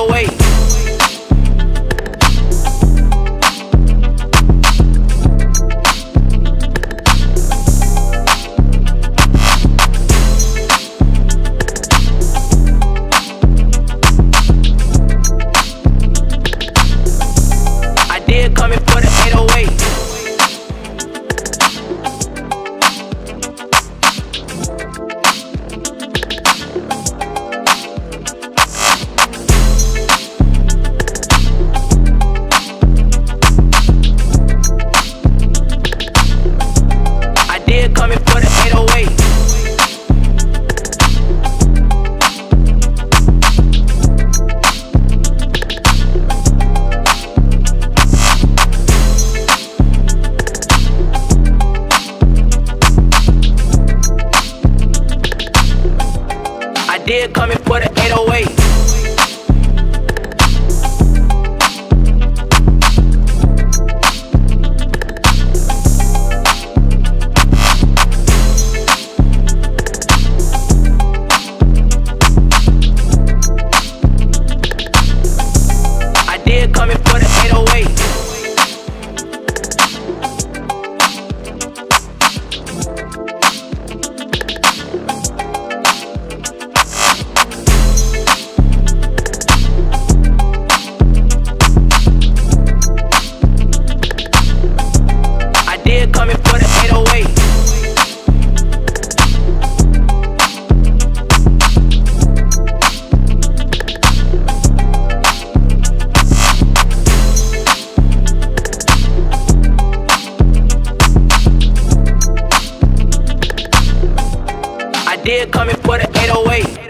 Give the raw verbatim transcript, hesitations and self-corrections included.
oh eight. I did coming for the eight oh eight. Coming for the eight oh eight. I did coming for the eight oh eight. Coming for the eight oh eight. I did coming for the eight oh eight. I did coming for the eight oh eight.